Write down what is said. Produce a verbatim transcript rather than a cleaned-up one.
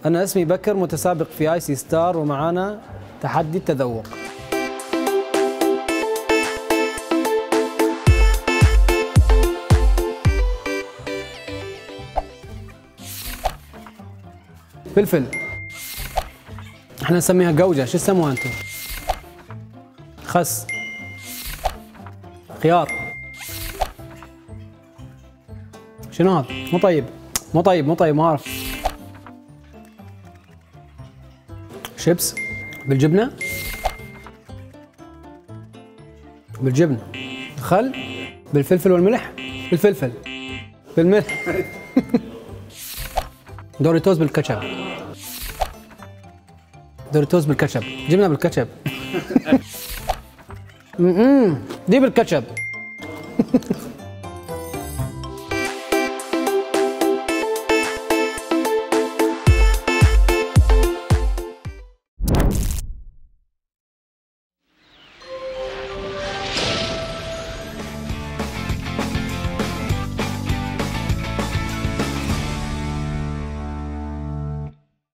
أنا اسمي بكر، متسابق في آي سي ستار، ومعانا تحدي التذوق. فلفل، احنا نسميها قوجة، شو تسموها انتم؟ خس، خيار، شنو هذا؟ مو طيب مو طيب مو طيب ما اعرف. شيبس بالجبنة، بالجبنة، خل، بالفلفل والملح، بالفلفل، بالملح. دوريتوز بالكاتشب، دوريتوز بالكاتشب، جبنة بالكاتشب. امم دي بالكاتشب.